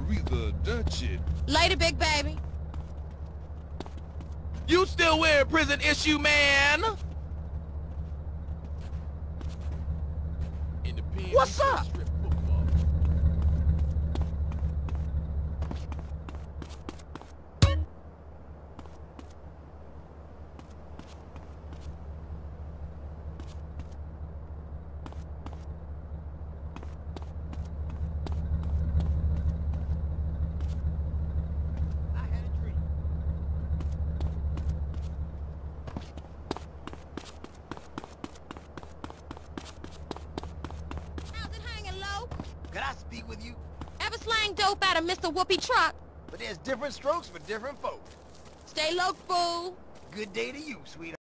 Aretha Dutch it. Later, big baby. You still wearing prison issue, man? What's up? Could I speak with you? Ever slang dope out of Mr. Whoopi truck? But there's different strokes for different folks. Stay low, fool. Good day to you, sweetheart.